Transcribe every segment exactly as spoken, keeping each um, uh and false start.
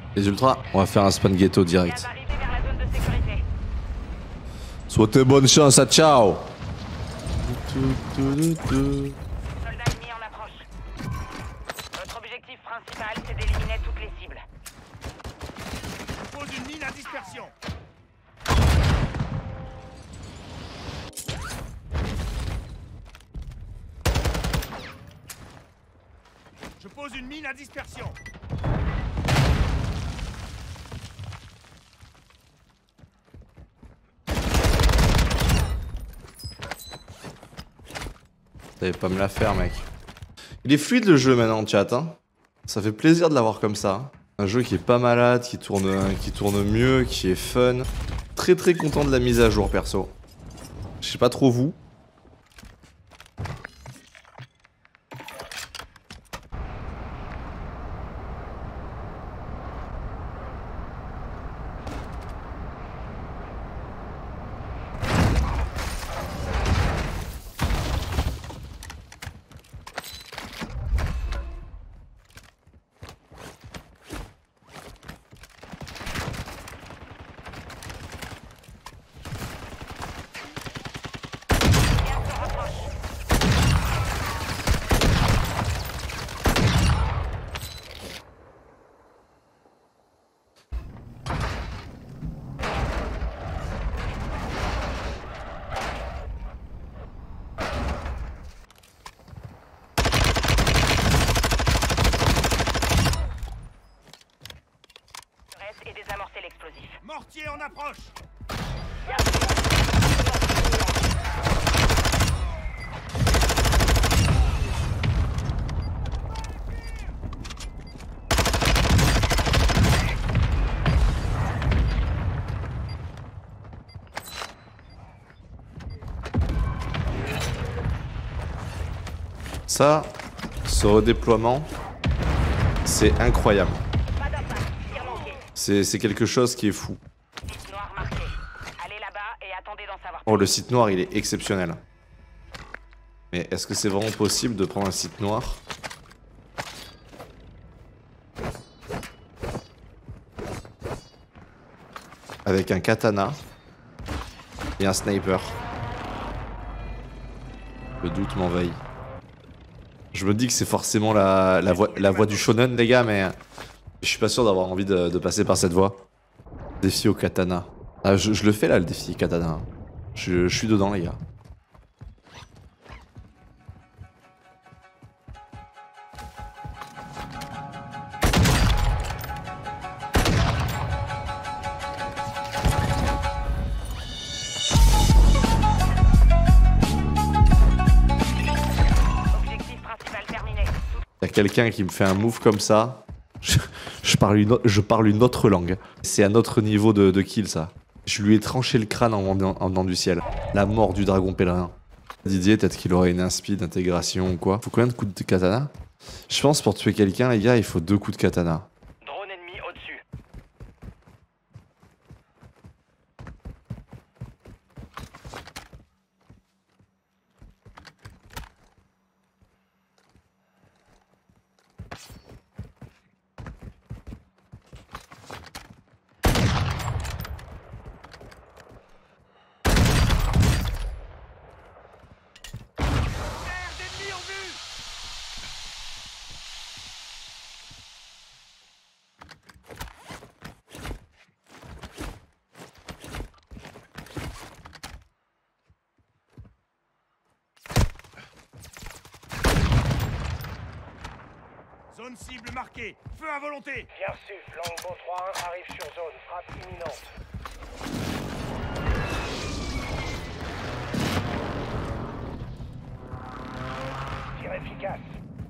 Les ultras, on va faire un spawn ghetto direct. Souhaitez bonne chance à ciao. Soldats ennemis en approche. Notre objectif principal, c'est d'éliminer toutes les cibles. Je pose une mine à dispersion. Je pose une mine à dispersion. T'allais pas me la faire, mec. Il est fluide le jeu maintenant, chat. Hein. Ça fait plaisir de l'avoir comme ça. Un jeu qui est pas malade, qui tourne, qui tourne mieux, qui est fun. Très très content de la mise à jour, perso. Je sais pas trop vous. Et désamorcer l'explosif. Mortier en approche. Ça, ce redéploiement, c'est incroyable. C'est quelque chose qui est fou. Site noir marqué. Allez là-bas et attendez d'en savoir. Oh, le site noir, il est exceptionnel. Mais est-ce que c'est vraiment possible de prendre un site noir ? Avec un katana et un sniper. Le doute m'envahit. Je me dis que c'est forcément la, la, voie, la voie du shonen, les gars, mais je suis pas sûr d'avoir envie de, de passer par cette voie. Défi au katana. Ah, je, je le fais là, le défi katana. Je, je suis dedans, les gars. Objectif principal terminé. Y'a quelqu'un qui me fait un move comme ça. Je, je, parle, une, je parle une autre langue. C'est un autre niveau de, de kill, ça. Je lui ai tranché le crâne en venant, en venant du ciel. La mort du dragon pèlerin. Didier, peut-être qu'il aurait une inspi d'intégration ou quoi. Faut combien de coups de katana? Je pense pour tuer quelqu'un, les gars, il faut deux coups de katana. Drone ennemi au-dessus. Terre d'ennemis en vue. Zone cible marquée. Feu à volonté. Bien reçu, Longbow trois un arrive sur zone, frappe imminente. Tir efficace.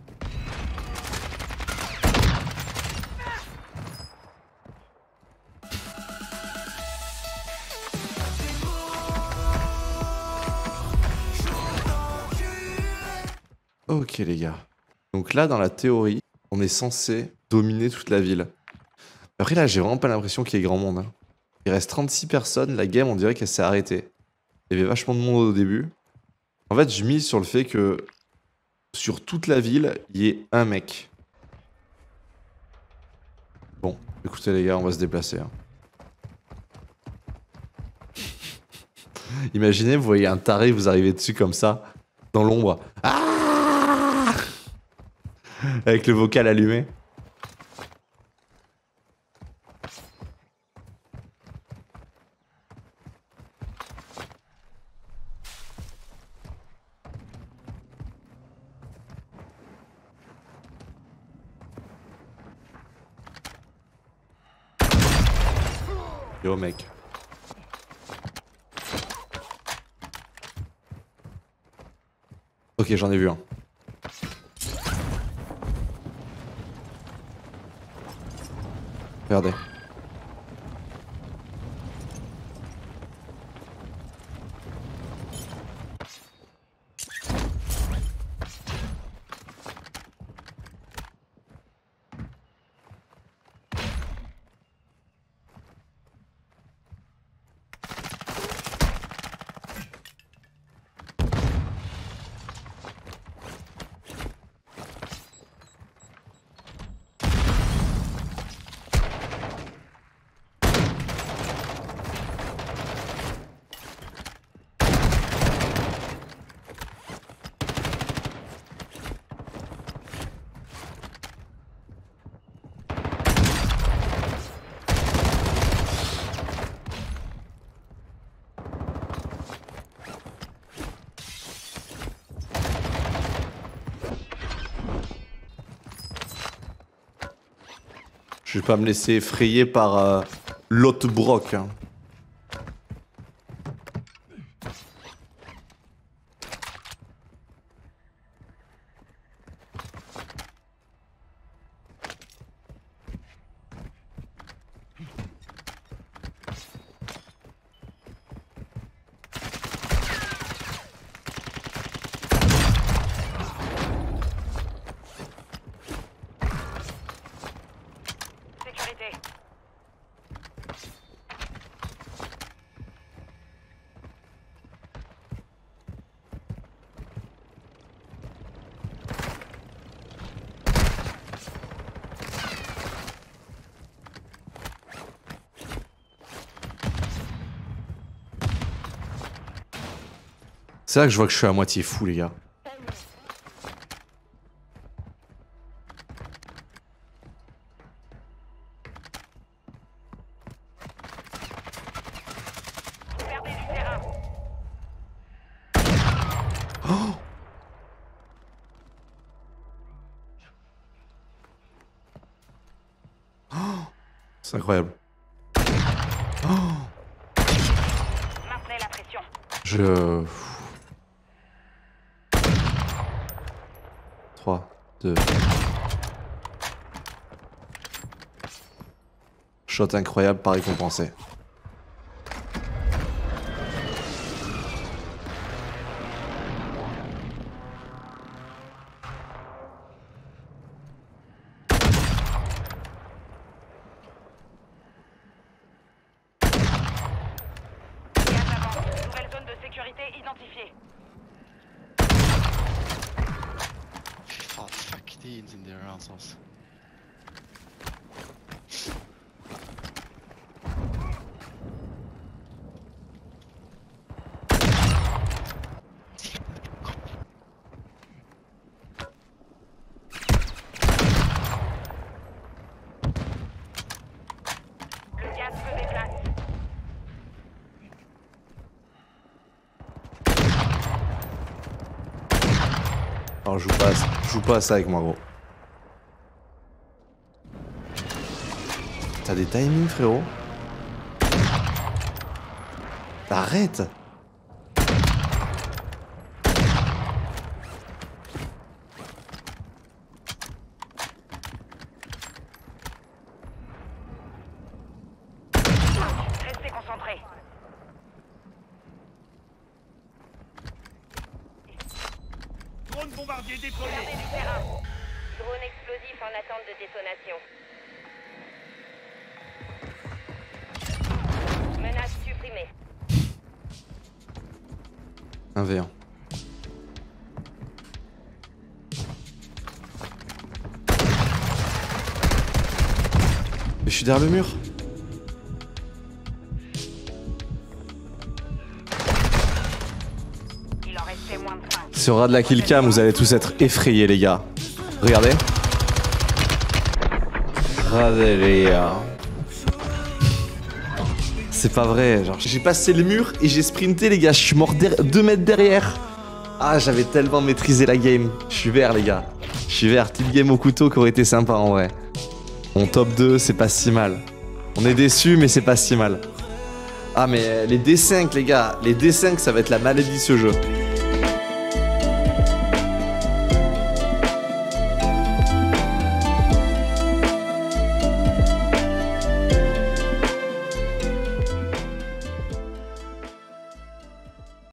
Ok, les gars. Donc là, dans la théorie, on est censé dominer toute la ville. Après, là, j'ai vraiment pas l'impression qu'il y ait grand monde. Hein. Il reste trente-six personnes. La game, on dirait qu'elle s'est arrêtée. Il y avait vachement de monde au début. En fait, je mise sur le fait que sur toute la ville, il y ait un mec. Bon, Écoutez les gars, on va se déplacer. Hein. Imaginez, vous voyez un taré, vous arrivez dessus comme ça, dans l'ombre. Ah avec le vocal allumé. Yo mec. Ok, j'en ai vu un. Regardez. Je vais pas me laisser effrayer par euh, l'autre broc. Hein. C'est là que je vois que je suis à moitié fou, les gars. Perdez du terrain. Oh oh c'est incroyable. Oh Maintenez la pression. je... trois, deux... Shot incroyable, pas récompensé. Nouvelle zone de sécurité identifiée. Oh fuck, die in there assholes. Le gaz se déplace. Alors je joue pas à ça, je joue pas à ça avec moi, gros. T'as des timings, frérot? Arrête! Restez concentrés. Drone bombardier déployé. Perdez du terrain. Drone explosif en attente de détonation. Menace supprimée. un v un. Je suis derrière le mur. Il en restait moins de cinq. Si on aura de la killcam, vous allez tous être effrayés, les gars. Regardez. Regardez, les gars. C'est pas vrai, genre j'ai passé le mur et j'ai sprinté, les gars. Je suis mort deux mètres derrière. Ah, j'avais tellement maîtrisé la game. Je suis vert, les gars. Je suis vert. Team game au couteau qui aurait été sympa en vrai. Mon top deux, c'est pas si mal. On est déçus, mais c'est pas si mal. Ah, mais les D cinq, les gars. Les D cinq, ça va être la maladie ce jeu.